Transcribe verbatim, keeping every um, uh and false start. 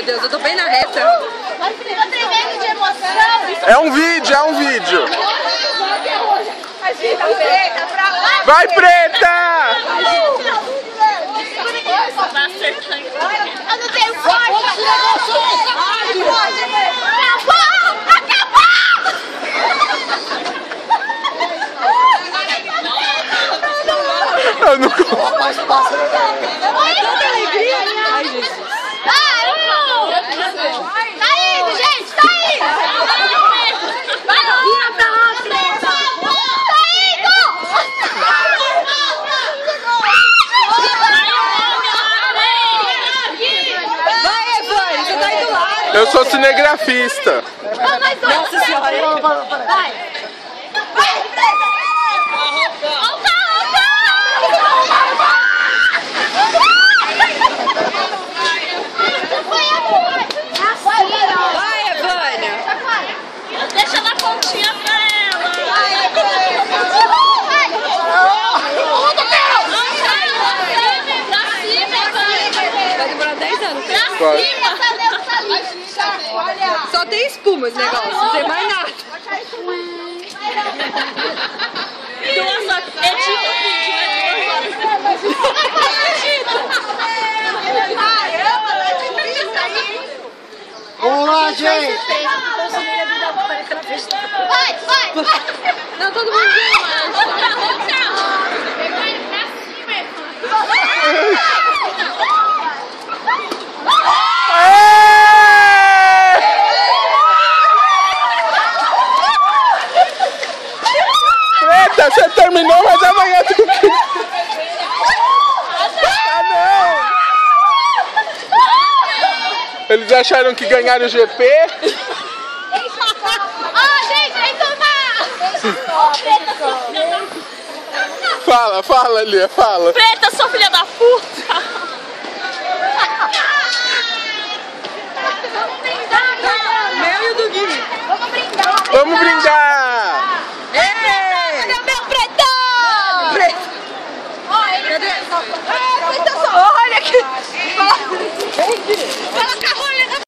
meu Deus, eu tô bem na reta. Tô tremendo de emoção. É um vídeo, é um vídeo. Vai, Preta! Eu não tenho força. Acabou! Acabou! Eu não consigo. Tanta alegria. Ai, Jesus. Tá indo, gente, tá indo! Vai lá, tá indo! Vai, Evane, você tá aí do lado. Eu sou cinegrafista. Nossa senhora. Vai! Vai! Vai, Evânia. Deixa na pontinha pra ela. Vai demorar dez anos. Vai. Só tem espuma esse negócio, não tem mais nada. Nossa, edita o vídeo, Vamos lá, gente! Vai, vai, vai! Não, todo mundo junto. Outra, outra! Preta, você terminou, mas amanhã tu... Ah, não! Eles acharam que ganharam o G P? Ah, gente, vem tomar! Preta, sua filha da puta! Fala, fala, Lia, fala. Preta, sua filha da puta!